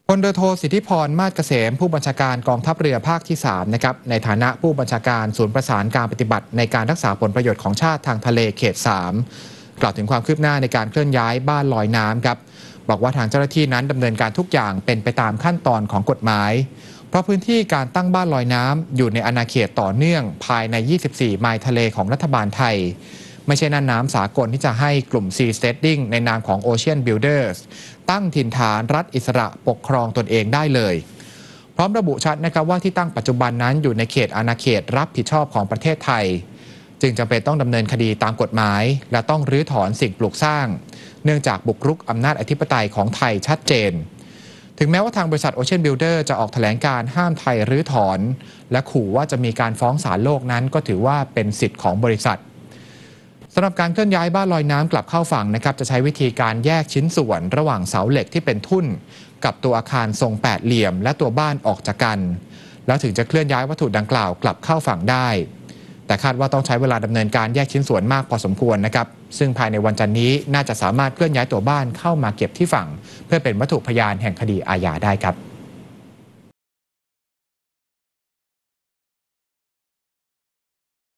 พลเรือโทสิทธิพรมาศเกษมผู้บัญชาการกองทัพเรือภาคที่3นะครับในฐานะผู้บัญชาการศูนย์ประสานการปฏิบัติในการรักษาผลประโยชน์ของชาติทางทะเลเขต3กล่าวถึงความคืบหน้าในการเคลื่อนย้ายบ้านลอยน้ำครับบอกว่าทางเจ้าหน้าที่นั้นดำเนินการทุกอย่างเป็นไปตามขั้นตอนของกฎหมายเพราะพื้นที่การตั้งบ้านลอยน้ำอยู่ในอาณาเขตต่อเนื่องภายใน 24 ไมล์ทะเลของรัฐบาลไทยไม่ใช่น่านน้ำสากลที่จะให้กลุ่ม Sea Steading ในนามของ Ocean Builders ตั้งถิ่นฐานรัฐอิสระปกครองตนเองได้เลยพร้อมระบุชัดนะครับว่าที่ตั้งปัจจุบันนั้นอยู่ในเขตอาณาเขตรับผิดชอบของประเทศไทยจึงจำเป็นต้องดำเนินคดีตามกฎหมายและต้องรื้อถอนสิ่งปลูกสร้างเนื่องจากบุกรุกอำนาจอธิปไตยของไทยชัดเจนถึงแม้ว่าทางบริษัท Ocean Builder จะออกแถลงการห้ามไทยรื้อถอนและขู่ว่าจะมีการฟ้องศาลโลกนั้นก็ถือว่าเป็นสิทธิ์ของบริษัทสำหรับการเคลื่อนย้ายบ้านลอยน้ำกลับเข้าฝั่งนะครับจะใช้วิธีการแยกชิ้นส่วนระหว่างเสาเหล็กที่เป็นทุ่นกับตัวอาคารทรงแปดเหลี่ยมและตัวบ้านออกจากกันแล้วถึงจะเคลื่อนย้ายวัตถุดังกล่าวกลับเข้าฝั่งได้แต่คาดว่าต้องใช้เวลาดำเนินการแยกชิ้นส่วนมากพอสมควรนะครับซึ่งภายในวันจันทร์นี้น่าจะสามารถเคลื่อนย้ายตัวบ้านเข้ามาเก็บที่ฝั่งเพื่อเป็นวัตถุพยานแห่งคดีอาญาได้ครับ